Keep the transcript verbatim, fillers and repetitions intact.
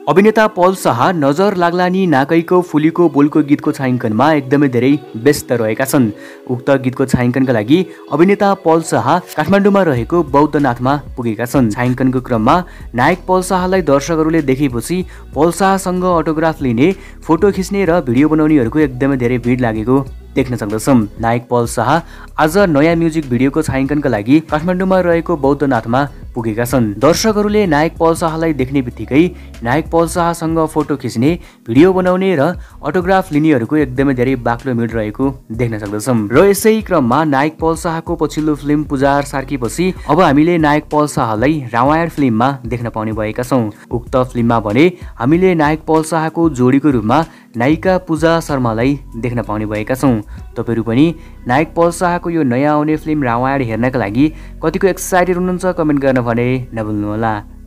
अभिनेता पल शाह नजर लाग्ला नि नाकैको फुलीको बोलको गीतको छायाङ्कनमा एकदमै धेरै व्यस्त रहेका छन्। उक्त गीतको छायाङ्कनका लागि अभिनेता पल शाह काठमाडौँमा रहेको बौद्धनाथमा पुगेका छन्। छायाङ्कनको क्रममा नायक पल शाहलाई दर्शकहरूले देखेपछि पल शाहसँग अटोग्राफ लिने, फोटो खिच्ने र भिडियो बनाउनेहरूको एकदमै धेरै भिड लागेको देख्न सक्दछौँ। नायक पल शाह आज नयाँ म्युजिक भिडियोको छायाङ्कनका लागि काठमाडौँमा रहेको बौद्धनाथमा पुगेका छन्। दर्शकहरूले नायक पल शाहलाई देख्ने बित्तिकै नायक पल शाहसँग फोटो खिच्ने, भिडियो बनाउने र अटोग्राफ लिनेहरूको एकदमै धेरै बाक्लो भिड रहेको देख्न सक्दछौँ। र यसै क्रममा नायक पल शाहको पछिल्लो फिल्म पुजार सार्किएपछि अब हामीले नायक पल शाहलाई रामायण फिल्ममा देख्न पाउने भएका छौँ। उक्त फिल्ममा भने हामीले नायक पल शाहको जोडीको रूपमा नायिका पूजा शर्मालाई देख्न पाउने भएका छौँ। तपाईहरू पनि नायक पल शाहको यो नयाँ आउने फिल्म रामायण हेर्नका लागि कतिको एक्साइटेड हुनुहुन्छ कमेन्ट गर्न भने नभुल्नुहोला।